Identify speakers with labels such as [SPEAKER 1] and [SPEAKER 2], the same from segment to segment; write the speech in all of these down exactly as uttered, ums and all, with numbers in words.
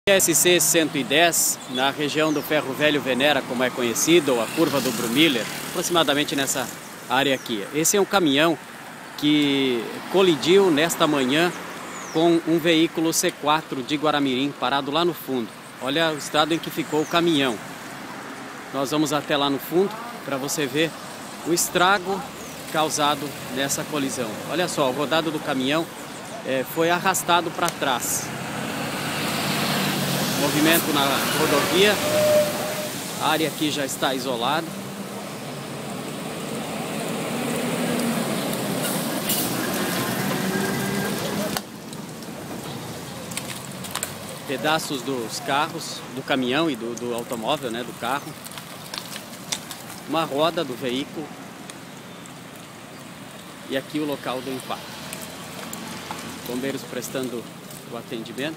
[SPEAKER 1] S C cento e dez, na região do Ferro Velho Venera, como é conhecido, ou a curva do Brumiller, aproximadamente nessa área aqui. Esse é um caminhão que colidiu nesta manhã com um veículo C quatro de Guaramirim, parado lá no fundo. Olha o estado em que ficou o caminhão. Nós vamos até lá no fundo para você ver o estrago causado nessa colisão. Olha só, o rodado do caminhão é, foi arrastado para trás. Movimento na rodovia, a área aqui já está isolada. Pedaços dos carros, do caminhão e do, do automóvel, né, do carro. Uma roda do veículo. E aqui o local do impacto. Bombeiros prestando o atendimento.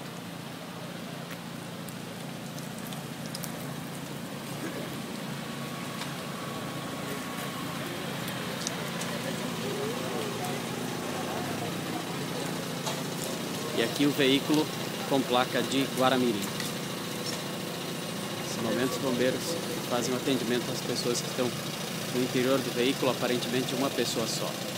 [SPEAKER 1] E aqui o veículo com placa de Guaramirim. Nesse momento os bombeiros fazem um atendimento às pessoas que estão no interior do veículo, aparentemente uma pessoa só.